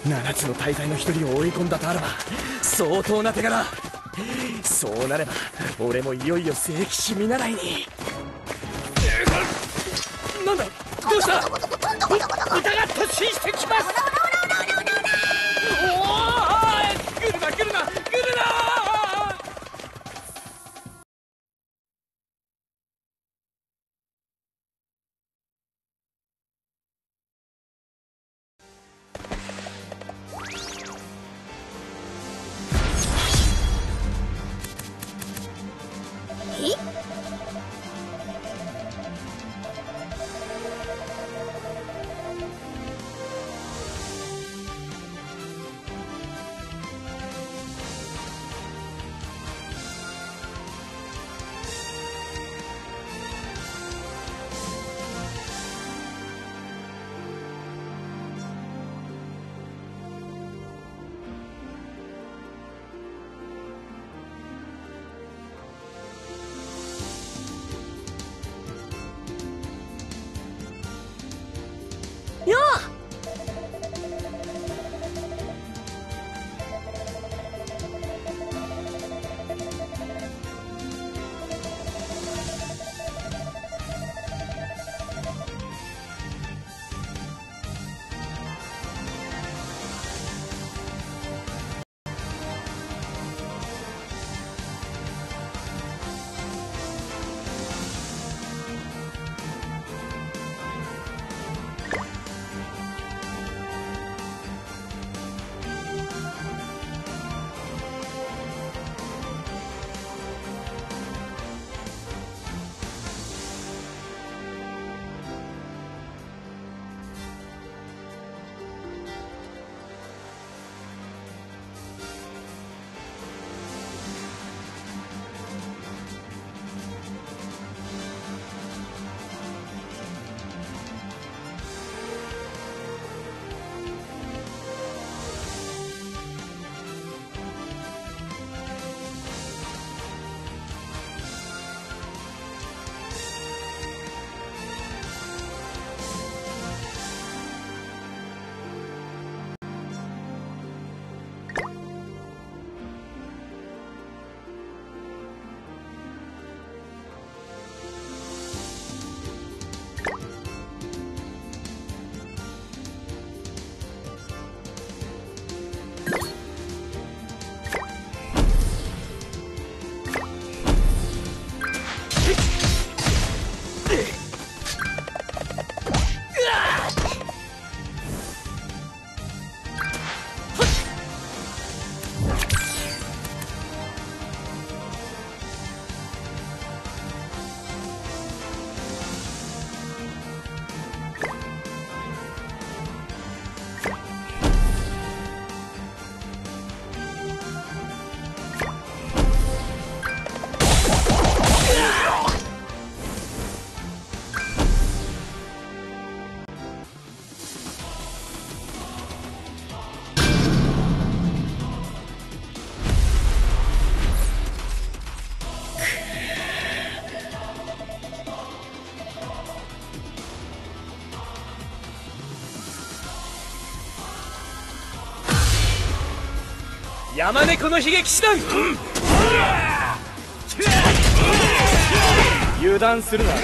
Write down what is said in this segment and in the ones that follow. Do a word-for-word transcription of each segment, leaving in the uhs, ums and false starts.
七つの大罪の一人を追い込んだとあらば相当な手柄。そうなれば俺もいよいよ聖騎士見習いに。なんだ、どうした？疑っ突進してきます。おお、来るな来るな来るな。 よ山猫の悲劇師団、うん、油断するな。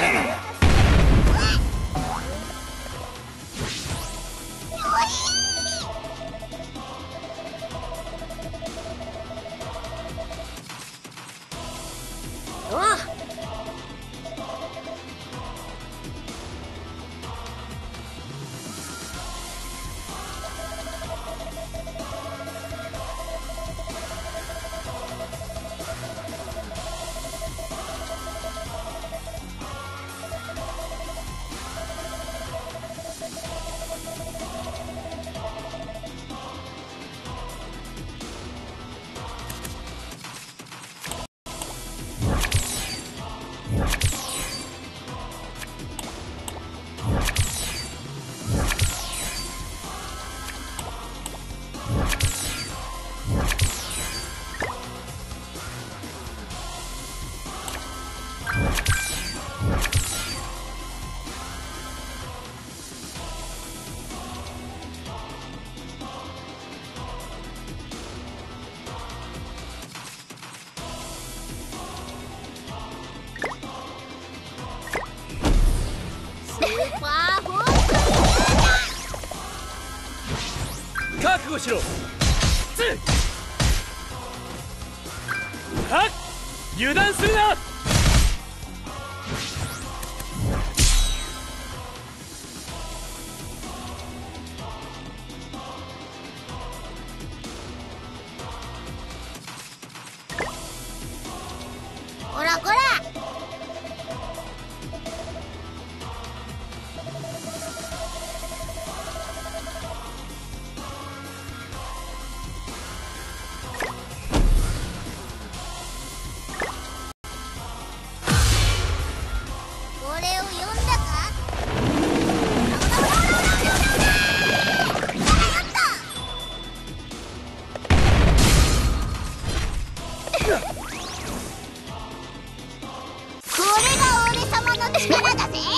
護しろ。つはっ油断するな。 こらこら。これを読んだか。これが俺様の力だぜ。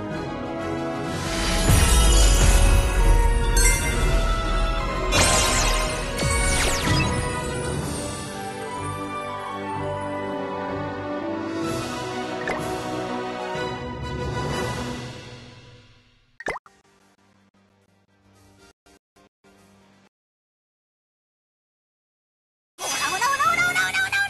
ほらほらほらほらほらほらほら。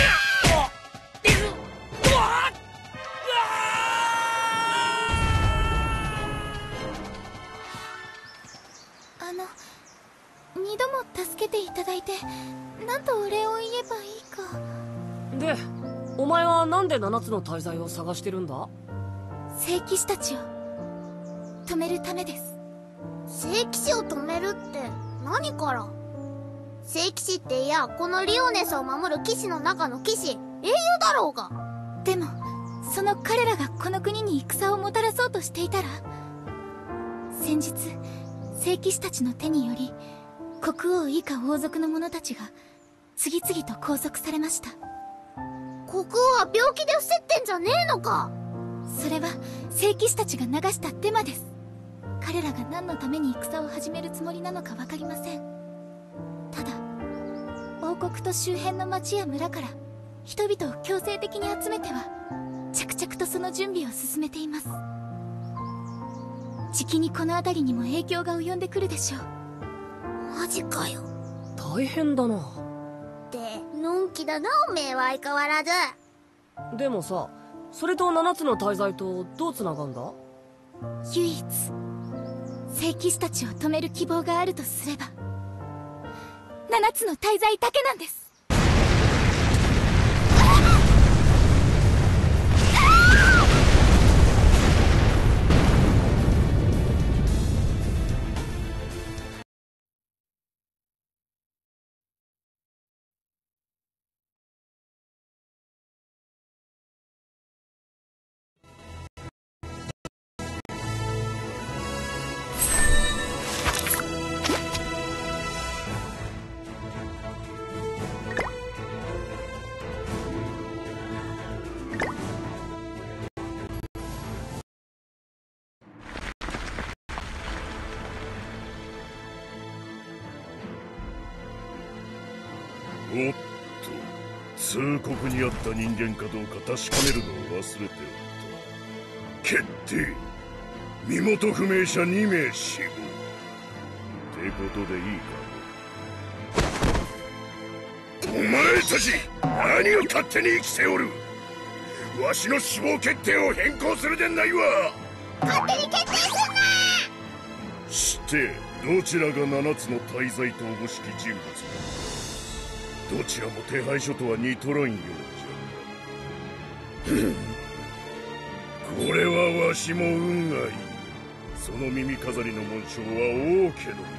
あの二度も助けていただいて、なんとお礼を言えばいいか。 で、お前はなんで七つの大罪を探してるんだ？ 聖騎士たちを止めるためです。聖騎士を止めるって何から？聖騎士っていや、このリオネスを守る騎士の中の騎士、英雄だろうが。でもその彼らがこの国に戦をもたらそうとしていたら、先日聖騎士たちの手により国王以下王族の者たちが次々と拘束されました。国王は病気で伏せってんじゃねえのか。それは聖騎士たちが流したデマです。彼らが何のために戦を始めるつもりなのか分かりません。ただ王国と周辺の町や村から人々を強制的に集めては着々とその準備を進めています。じきにこの辺りにも影響が及んでくるでしょう。マジかよ。 大変だな。 ってのんきだなおめえは相変わらず。 でもさ、それと七つの大罪とどうつながんだ？ 唯一聖騎士たちを止める希望があるとすれば七つの大罪だけなんです。 おっと、通告にあった人間かどうか確かめるのを忘れておった。決定、身元不明者に名死亡ってことでいいか。お前たち何を勝手に生きておる。わしの死亡決定を変更するでないわ。 勝手に決定すんな。 してどちらが七つの大罪とおぼしき人物だ。どちらも手配書とは似とらんようじゃ。これはわしも運がいい。その耳飾りの紋章は王家のものだ。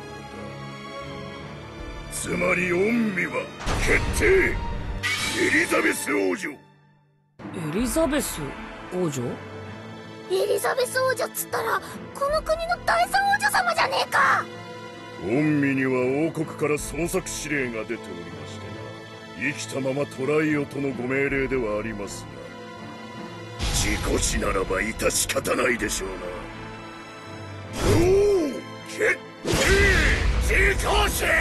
つまり御身は決定、エリザベス王女。 エリザベス王女？ エリザベス王女っつったらこの国の第三王女様じゃねえか。 御身には王国から捜索指令が出ておりましてな。生きたまま捕らえよとのご命令ではありますが、事故死ならば致し方ないでしょうな。おお、決定、事故死。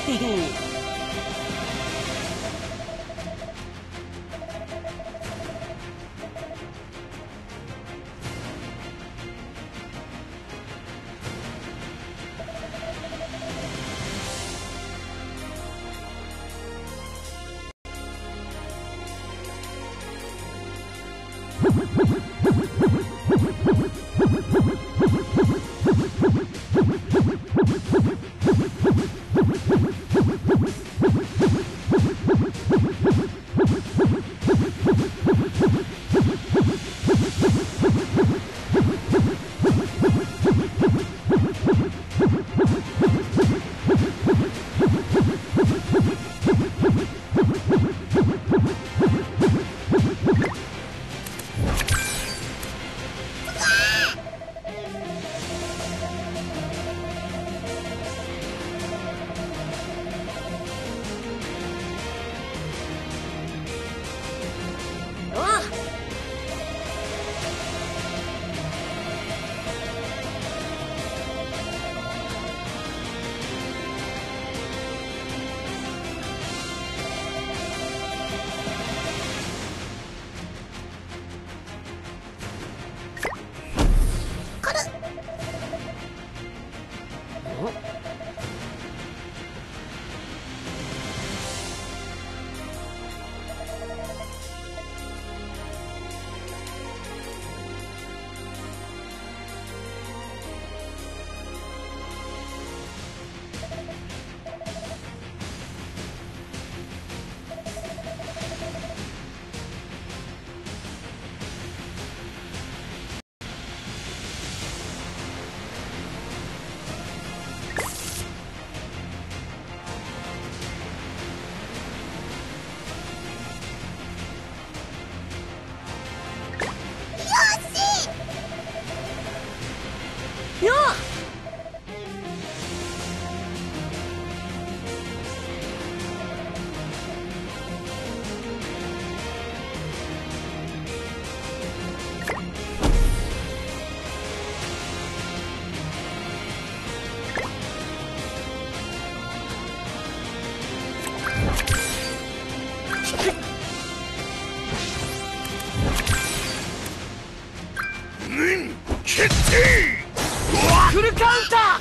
フルカウンタ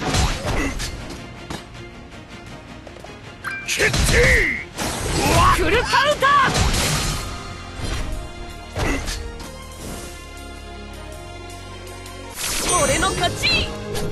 ー決定フルカウンター俺の勝ち。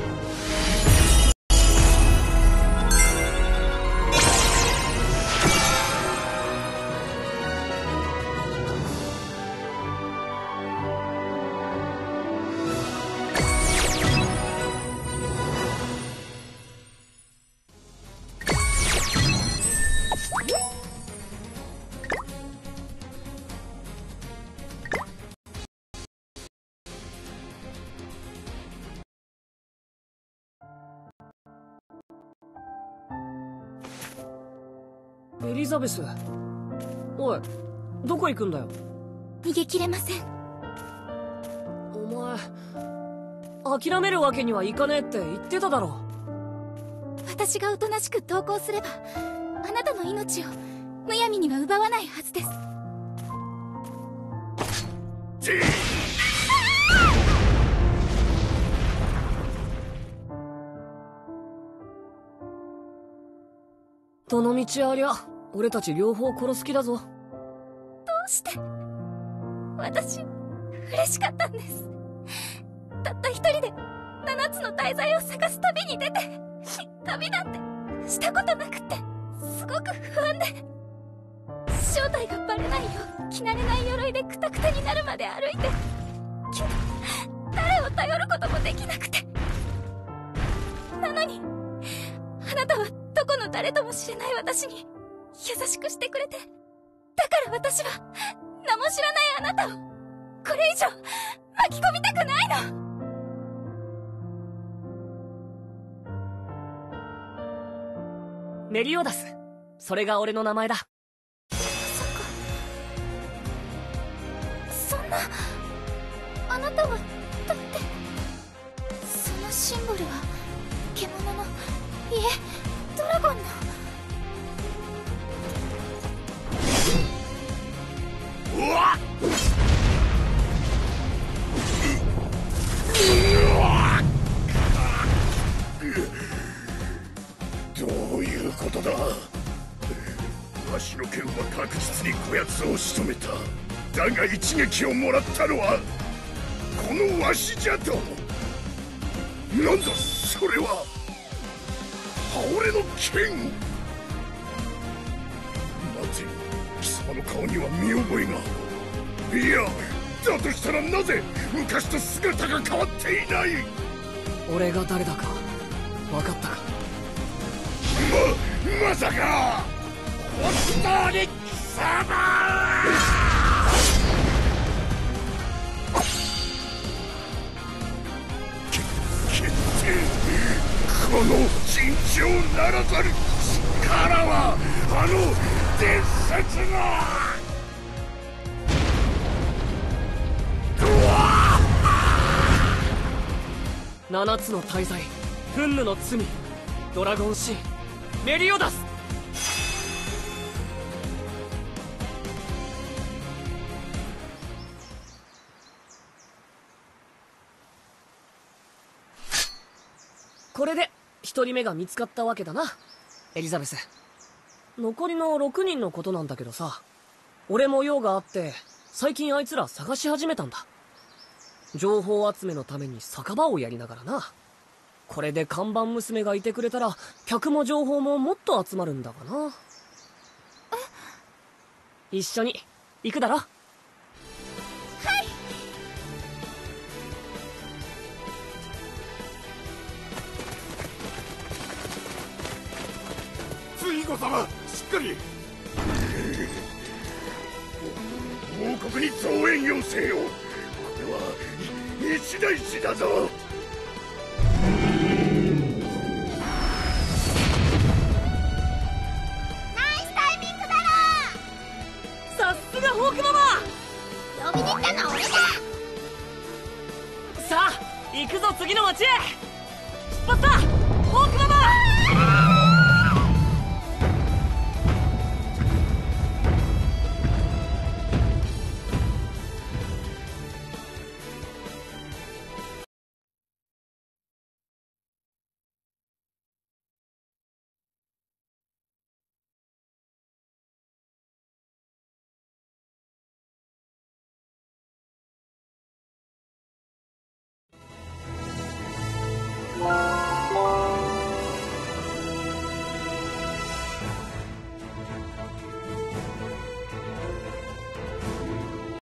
エリザベス、おい、どこ行くんだよ。 逃げきれません。 お前諦めるわけにはいかねえって言ってただろ。 私がおとなしく投降すればあなたの命をむやみには奪わないはずです。 どの道ありゃ俺たち両方殺す気だぞ。 どうして？私嬉しかったんです。たった一人で七つの大罪を探す旅に出て、旅なんてしたことなくってすごく不安で、正体がバレないよう着慣れない鎧でクタクタになるまで歩いて、けど誰を頼ることもできなくて。なのにあなたはどこの誰とも知れない私に優しくしてくれて、だから私は名も知らないあなたをこれ以上巻き込みたくないの。 メリオダス、それが俺の名前だ。 まさかそんな、あなたはだって、そのシンボルは獣の、いえドラゴンのどういうことだ。わしの剣は確実にこやつを仕留めた。だが一撃をもらったのはこのわしじゃと。なんだそれは。俺の剣。待て、貴様の顔には見覚えが。いや、だとしたらなぜ昔と姿が変わっていない。 俺が誰だか分かったか。 ままさか本当に貴様。この尋常ならざる力はあの伝説の七つの大罪、フンヌの罪、ドラゴンシーン、メリオダス。これで一人目が見つかったわけだな、エリザベス。残りのろくにんのことなんだけどさ、俺も用があって最近あいつら探し始めたんだ。情報集めのために酒場をやりながらな。これで看板娘がいてくれたら客も情報ももっと集まるんだがな。一緒に行くだろ。 ツイゴ様、しっかり。王国に増援要請を。これは一大事だぞ。 ナイスタイミングだろ。 さすがホークママ。 呼びに行ったのは俺だ。 さあ行くぞ次の町へ。出発だホークママ。